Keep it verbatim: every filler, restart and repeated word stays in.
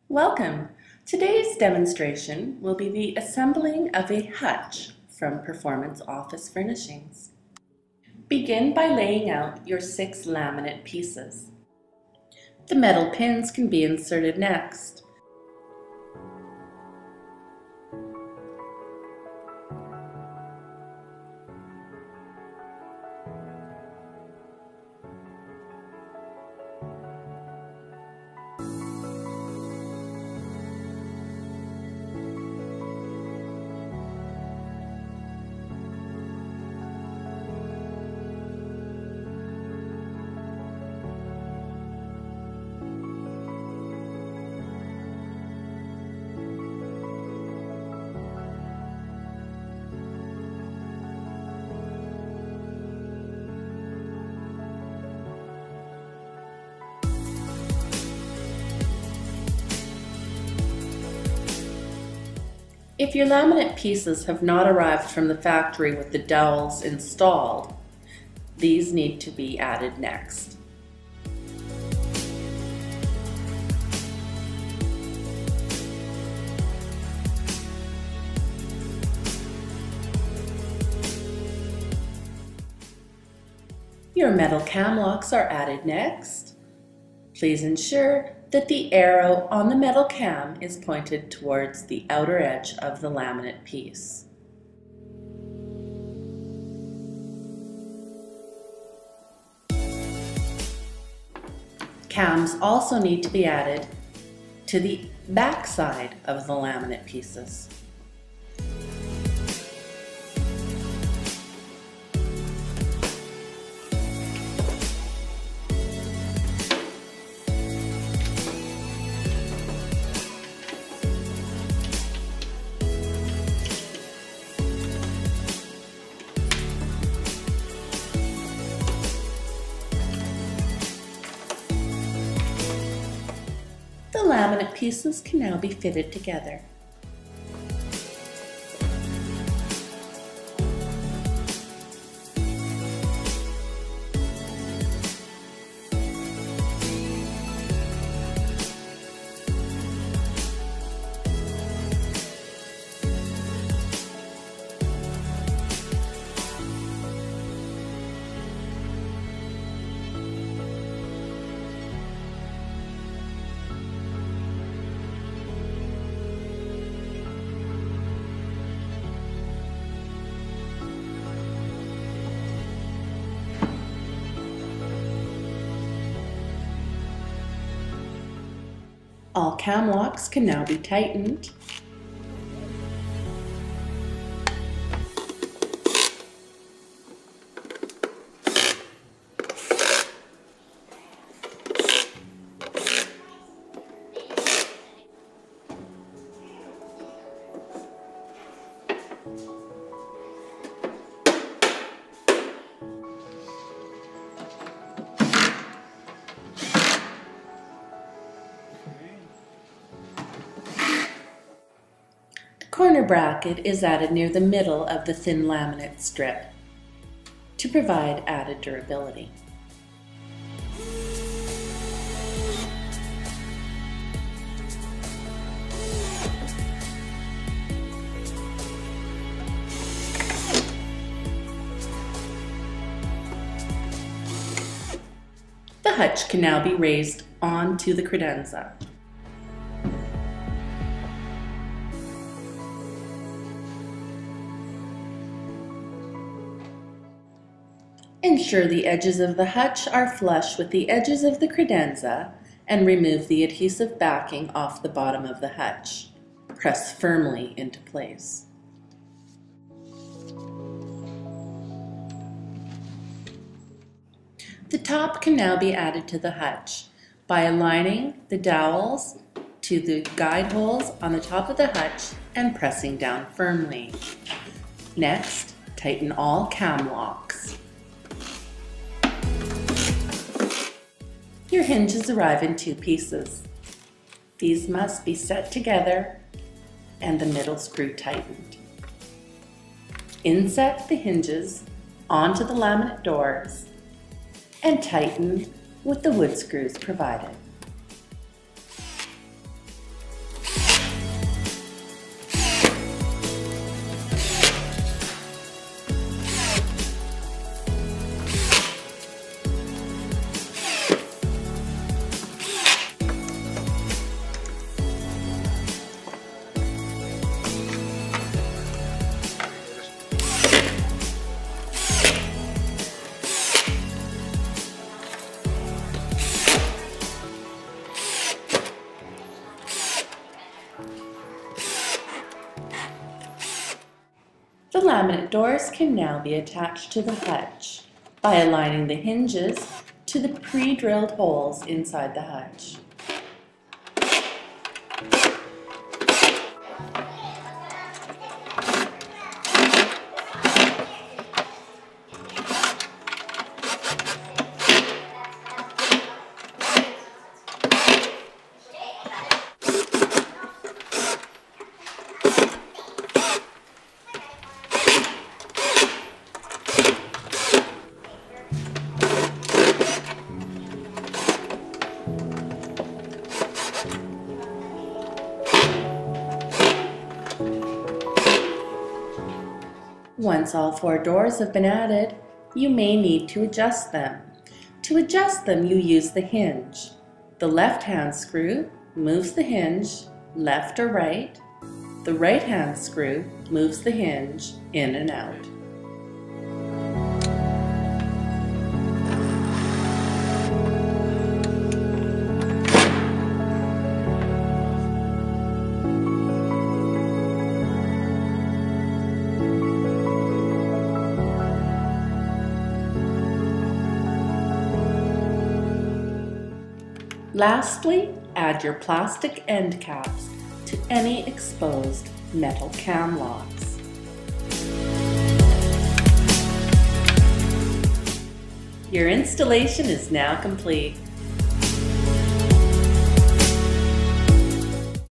Welcome! Today's demonstration will be the assembling of a hutch from Performance Office Furnishings. Begin by laying out your six laminate pieces. The metal pins can be inserted next. If your laminate pieces have not arrived from the factory with the dowels installed, these need to be added next. Your metal cam locks are added next. Please ensure that the arrow on the metal cam is pointed towards the outer edge of the laminate piece. Cams also need to be added to the back side of the laminate pieces. The laminate pieces can now be fitted together. All cam locks can now be tightened. Corner bracket is added near the middle of the thin laminate strip to provide added durability. The hutch can now be raised onto the credenza. Ensure the edges of the hutch are flush with the edges of the credenza and remove the adhesive backing off the bottom of the hutch. Press firmly into place. The top can now be added to the hutch by aligning the dowels to the guide holes on the top of the hutch and pressing down firmly. Next, tighten all cam locks. Your hinges arrive in two pieces. These must be set together and the middle screw tightened. Inset the hinges onto the laminate doors and tighten with the wood screws provided. The laminate doors can now be attached to the hutch by aligning the hinges to the pre-drilled holes inside the hutch. Once all four doors have been added, you may need to adjust them. To adjust them, you use the hinge. The left-hand screw moves the hinge left or right. The right-hand screw moves the hinge in and out. Lastly, add your plastic end caps to any exposed metal cam locks. Your installation is now complete.